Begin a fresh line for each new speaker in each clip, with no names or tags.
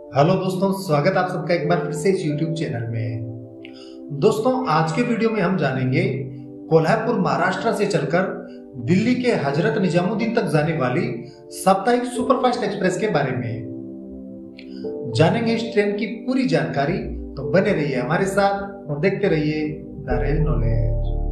Hello दोस्तों, स्वागत आप सबका एक बार फिर से इस YouTube चैनल में। दोस्तों, आज के वीडियो में हम जानेंगे कोल्हापुर महाराष्ट्र से चलकर दिल्ली के हजरत निजामुद्दीन तक जाने वाली साप्ताहिक सुपरफास्ट एक्सप्रेस के बारे में। जानेंगे इस ट्रेन की पूरी जानकारी, तो बने रहिए हमारे साथ और देखते रहिए द रेल नॉलेज।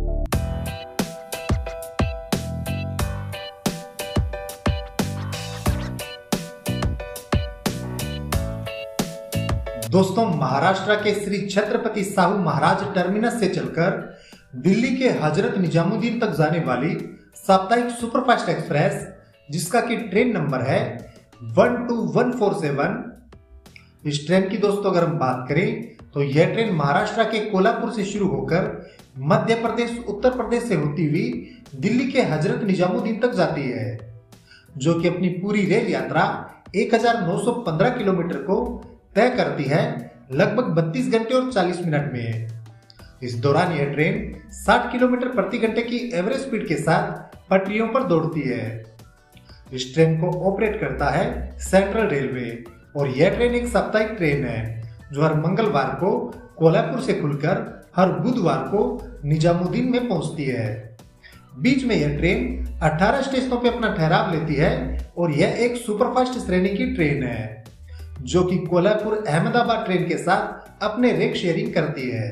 दोस्तों, महाराष्ट्र के श्री छत्रपति साहू महाराज टर्मिनस से चलकर दिल्ली के हजरत निजामुद्दीन तक जाने वाली साप्ताहिक सुपरफास्ट एक्सप्रेस, जिसका कि ट्रेन नंबर है 12147। इस ट्रेन की दोस्तों अगर हम बात करें तो यह ट्रेन महाराष्ट्र के कोल्हापुर से शुरू होकर मध्य प्रदेश, उत्तर प्रदेश से होती हुई दिल्ली के हजरत निजामुद्दीन तक जाती है, जो कि अपनी पूरी रेल यात्रा 1915 किलोमीटर को तय करती है लगभग 32 घंटे और 40 मिनट में। इस दौरान यह ट्रेन 60 किलोमीटर प्रति घंटे की एवरेज स्पीड के साथ पटरियों पर दौड़ती है। इस ट्रेन को ऑपरेट करता है सेंट्रल रेलवे और यह ट्रेन एक साप्ताहिक ट्रेन है जो हर मंगलवार को कोल्हापुर से खुलकर हर बुधवार को निजामुद्दीन में पहुंचती है। बीच में यह ट्रेन 18 स्टेशनों पर अपना ठहराव लेती है और यह एक सुपरफास्ट श्रेणी की ट्रेन है जो कि कोल्हापुर अहमदाबाद ट्रेन के साथ अपने रेक शेयरिंग करती है।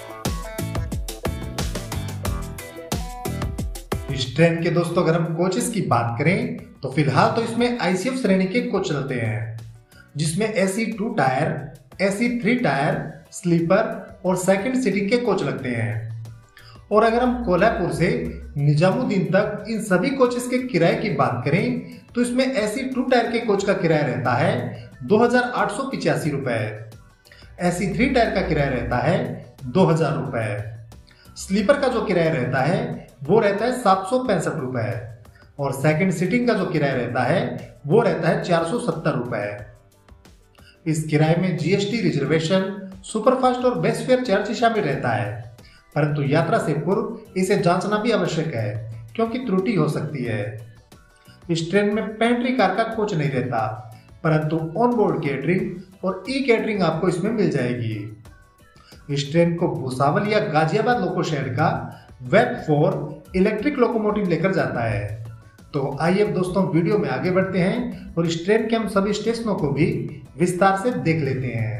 इस ट्रेन के दोस्तों अगर हम कोचेस की बात करें तो फिलहाल तो इसमें आईसीएफ श्रेणी के कोच चलते हैं, जिसमें AC 2 tier, AC 3 tier, sleeper और सेकंड सीटिंग के कोच लगते हैं। और अगर हम कोल्हापुर से निजामुद्दीन तक इन सभी कोचेस के किराए की बात करें तो इसमें एसी 2 टायर के कोच का किराया रहता है 2885 रुपए, एसी 3 टायर का किराया रहता है 2000 रुपए, स्लीपर का जो किराया रहता है वो रहता है 765 रुपए और सेकंड सीटिंग का जो किराया रहता है वो रहता है 470 रुपए। इस किराए में जीएसटी, रिजर्वेशन, सुपरफास्ट और बेस्ट फेयर चार्ज शामिल रहता है, परंतु यात्रा से पूर्व इसे जांचना भी आवश्यक है क्योंकि त्रुटि हो सकती है। इस ट्रेन में पेंट्री कार का कोच नहीं रहता, परंतु ऑन बोर्ड कैटरिंग और ई कैटरिंग आपको इसमें मिल जाएगी। इस ट्रेन को भुसावल या गाजियाबाद लोको शहर का वेब 4 इलेक्ट्रिक लोकोमोटिव लेकर जाता है। तो आइए अब दोस्तों वीडियो में आगे बढ़ते हैं और इस ट्रेन के हम सभी स्टेशनों को भी विस्तार से देख लेते हैं।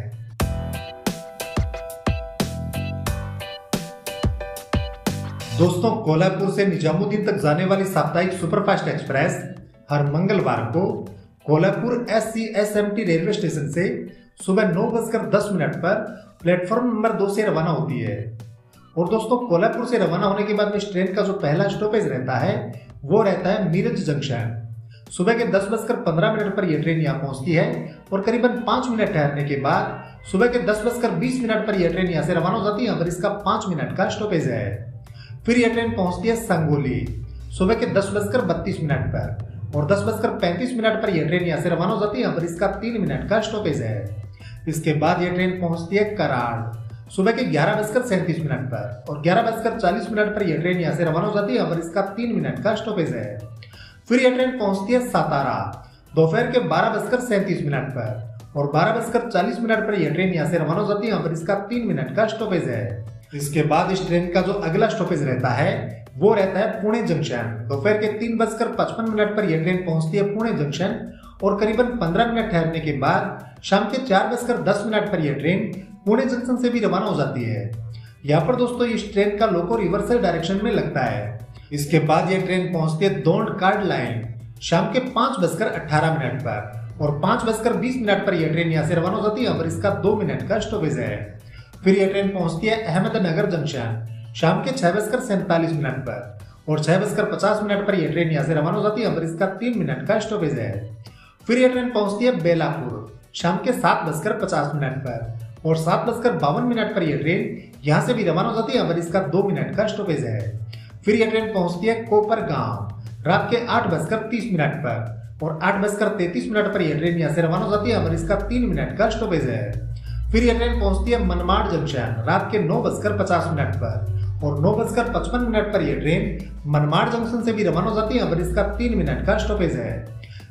दोस्तों, कोल्हापुर से निजामुद्दीन तक जाने वाली साप्ताहिक सुपरफास्ट एक्सप्रेस हर मंगलवार को कोल्हापुर SCSMT रेलवे स्टेशन से सुबह 9:10 पर प्लेटफॉर्म नंबर 2 से रवाना होती है। और दोस्तों, कोल्हापुर से रवाना होने के बाद में इस ट्रेन का जो पहला स्टॉपेज रहता है वो रहता है मीरज जंक्शन। सुबह के 10:15 पर यह ट्रेन यहाँ पहुंचती है और करीबन 5 मिनट ठहरने के बाद सुबह के 10:20 पर यह ट्रेन यहाँ से रवाना हो जाती है और इसका 5 मिनट का स्टॉपेज है। फिर यह ट्रेन पहुंचती है संगोली सुबह के 10:32 पर और 10:35 पर यह ट्रेन यहाँ से रवाना हो जाती है और इसका 3 मिनट का स्टॉपेज है। इसके बाद यह ट्रेन पहुंचती है कराड़ सुबह के 11:37 पर और 11:40 पर यह ट्रेन यहाँ से रवाना हो जाती है और इसका 3 मिनट का स्टॉपेज है। फिर यह ट्रेन पहुंचती है सातारा दोपहर के 12:37 पर और 12:40 पर यह ट्रेन यहाँ से रवाना हो जाती है और इसका 3 मिनट का स्टॉपेज है। इसके बाद इस ट्रेन का जो अगला स्टॉपेज रहता है वो रहता है पुणे जंक्शन। दोपहर के 3:55 पर यह ट्रेन पहुंचती है पुणे जंक्शन और करीबन 15 मिनट ठहरने के बाद शाम के 4:10 पर यह ट्रेन पुणे जंक्शन से भी रवाना हो जाती है। यहाँ पर दोस्तों इस ट्रेन का लोको रिवर्सल डायरेक्शन में लगता है। इसके बाद यह ट्रेन पहुंचती है दौंड कार्ड लाइन शाम के 5:18 पर और 5:20 पर यह ट्रेन यहाँ से रवाना हो जाती है और इसका 2 मिनट का स्टॉपेज है। फिर यह ट्रेन पहुंचती है अहमदनगर जंक्शन शाम के 6:47 पर और 6:50 पर यह ट्रेन यहाँ से रवाना हो जाती है और इसका 3 मिनट का स्टॉपेज है। फिर यह ट्रेन पहुंचती है बेलापुर शाम के 7:50 पर और 7:52 पर यह ट्रेन यहाँ से भी रवाना हो जाती है और इसका 2 मिनट का स्टॉपेज है। फिर यह ट्रेन पहुंचती है कोपरगांव रात के 8:30 पर और 8:33 पर यह ट्रेन यहाँ से रवाना हो जाती है और इसका 3 मिनट का स्टॉपेज है। फिर यह ट्रेन पहुंचती है मनमाड़ जंक्शन रात के 9:50 पर और 9:55 पर यह ट्रेन मनमाड़ जंक्शन से भी रवाना हो जाती है और इसका 3 मिनट का स्टॉपेज है।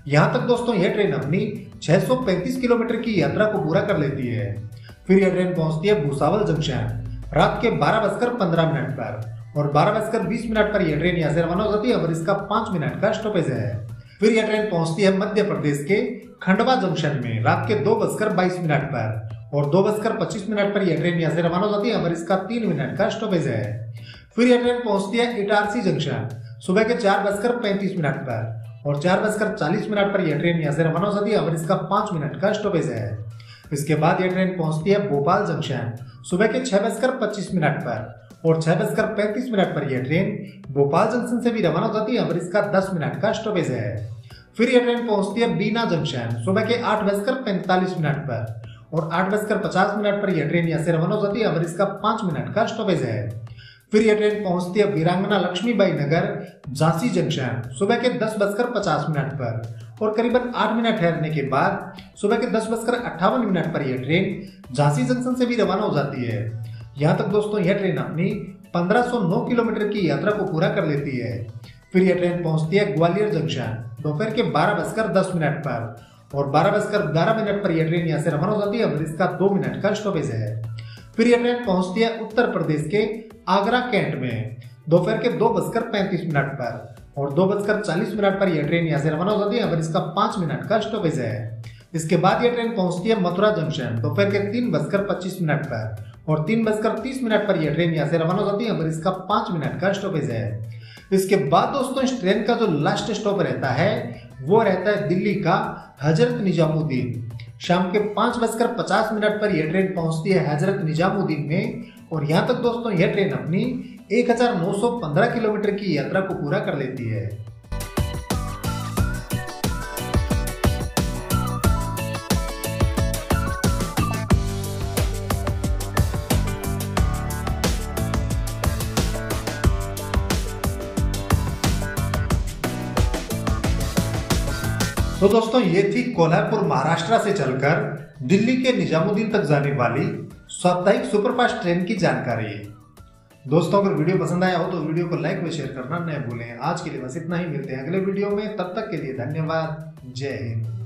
यहाँ तक दोस्तों यह ट्रेन अपनी 635 किलोमीटर की यात्रा को पूरा कर लेती है। फिर यह ट्रेन पहुंचती है भुसावल जंक्शन रात के 12:15 पर और 12:20 पर यह ट्रेन यहाँ से रवाना हो जाती है और इसका 5 मिनट का स्टॉपेज है। फिर यह ट्रेन पहुंचती है मध्य प्रदेश के खंडवा जंक्शन में रात के 2:22 पर और 2:25 पर यह ट्रेन यहाँ से रवाना हो जाती है और इसका 3 मिनट का स्टॉपेज है। फिर यह ट्रेन पहुंचती है इटारसी जंक्शन सुबह के 4:35 पर और 4:40 पर यह ट्रेन यहाँ से रवाना हो जाती है और इसका 5 मिनट का स्टॉपेज है। इसके बाद यह ट्रेन पहुंचती है भोपाल जंक्शन सुबह के 6:25 पर और 6:35 पर यह ट्रेन भोपाल जंक्शन से भी रवाना हो जाती है और इसका 10 मिनट का स्टॉपेज है। फिर यह ट्रेन पहुंचती है बीना जंक्शन सुबह के 8:45 पर और 8:50 पर यह ट्रेन यहाँ से रवाना हो जाती है और इसका 5 मिनट का स्टॉपेज है। फिर यह ट्रेन पहुंचती है वीरांगना लक्ष्मीबाई नगर झांसी जंक्शन सुबह के 10:50 पर और करीबन 8 मिनट ठहरने के बाद सुबह के 10:58 पर यह ट्रेन झांसी जंक्शन से भी रवाना हो जाती है। यहाँ तक दोस्तों यह ट्रेन अपनी 1509 किलोमीटर की यात्रा को पूरा कर लेती है। फिर यह ट्रेन पहुंचती है ग्वालियर जंक्शन दोपहर के 12:10 पर और 12:11 पर यह ट्रेन यहाँ से रवाना हो जाती है और इसका 2 मिनट का स्टॉपेज है। फिर यह ट्रेन पहुंचती है उत्तर प्रदेश के आगरा कैंट में दोपहर के 2:35 पर और 2:40 पर यह ट्रेन यहाँ से रवाना हो जाती है और इसका 5 मिनट का स्टॉपेज है। इसके बाद यह ट्रेन पहुंचती है मथुरा जंक्शन दोपहर के 3:25 पर और 3:30 पर यह ट्रेन यहाँ से रवाना हो जाती है और इसका 5 मिनट का स्टॉपेज है। इसके बाद दोस्तों इस ट्रेन का जो लास्ट स्टॉप रहता है वो रहता है दिल्ली का हजरत निजामुद्दीन। शाम के 5:50 पर यह ट्रेन पहुंचती है हजरत निजामुद्दीन में और यहाँ तक दोस्तों यह ट्रेन अपनी 1915 किलोमीटर की यात्रा को पूरा कर लेती है। तो दोस्तों ये थी कोल्हापुर महाराष्ट्र से चलकर दिल्ली के निजामुद्दीन तक जाने वाली साप्ताहिक सुपरफास्ट ट्रेन की जानकारी। दोस्तों अगर वीडियो पसंद आया हो तो वीडियो को लाइक व शेयर करना न भूलें। आज के लिए बस इतना ही, मिलते हैं अगले वीडियो में, तब तक के लिए धन्यवाद। जय हिंद।